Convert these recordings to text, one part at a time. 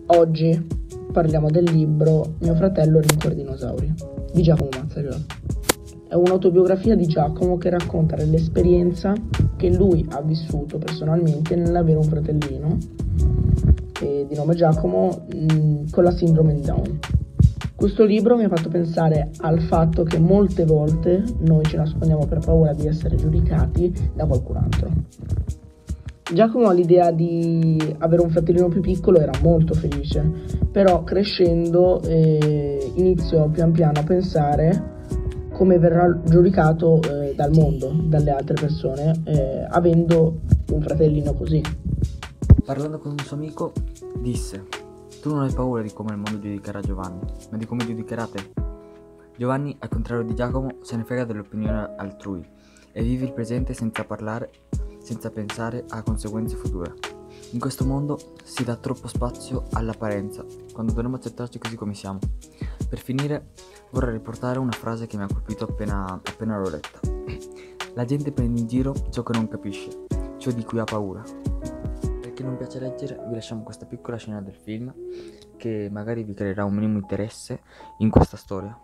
Oggi parliamo del libro Mio fratello rincorre i dinosauri di Giacomo Mazzarotta. È un'autobiografia di Giacomo che racconta dell'esperienza che lui ha vissuto personalmente nell'avere un fratellino di nome Giacomo con la sindrome di Down. Questo libro mi ha fatto pensare al fatto che molte volte noi ci nascondiamo per paura di essere giudicati da qualcun altro. Giacomo all'idea di avere un fratellino più piccolo era molto felice, però crescendo iniziò pian piano a pensare come verrà giudicato dal mondo, dalle altre persone, avendo un fratellino così. Parlando con un suo amico, disse: tu non hai paura di come il mondo giudicherà Giovanni, ma di come giudicherà te. Giovanni, al contrario di Giacomo, se ne frega dell'opinione altrui e vive il presente senza pensare a conseguenze future. In questo mondo si dà troppo spazio all'apparenza, quando dovremmo accettarci così come siamo. Per finire, vorrei riportare una frase che mi ha colpito appena l'ho letta. La gente prende in giro ciò che non capisce, ciò di cui ha paura. Per chi non piace leggere, vi lasciamo questa piccola scena del film che magari vi creerà un minimo interesse in questa storia.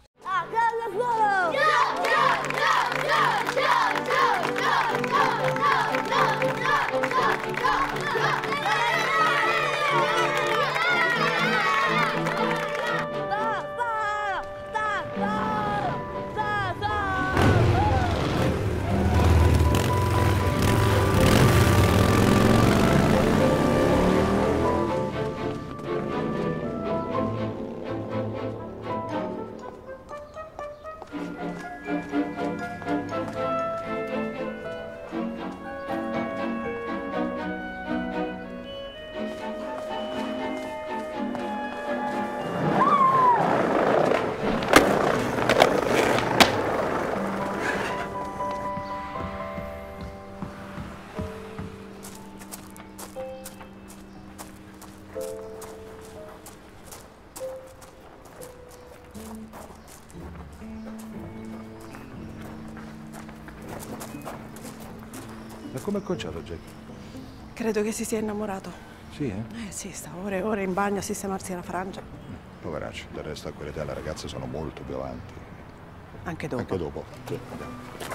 Ma come è conciato, Jack? Credo che si sia innamorato. Sì, eh? Sì, sta ore e ore in bagno a sistemarsi la frangia. Poveraccio, del resto a quell'età le ragazze sono molto più avanti. Anche dopo. Anche dopo. Sì, andiamo.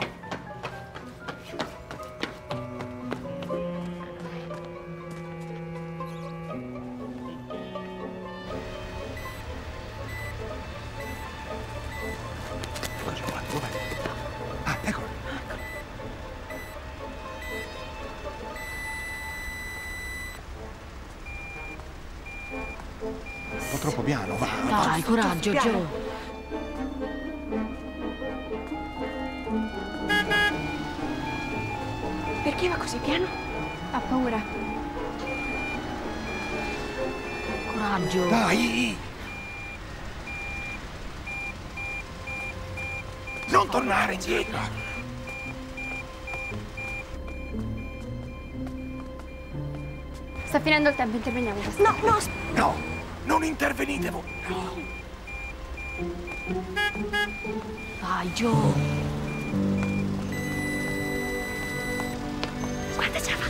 Ma Giovanni, dov'è? Ah, eccolo. Un po' troppo piano, va. Dai, coraggio, Joe. Perché va così piano? Ha paura. Coraggio. Dai! Non tornare indietro! Sta finendo il tempo, interveniamo. No, no, No! Non intervenite voi! No! Vai, Joe. Guarda, ce la fa.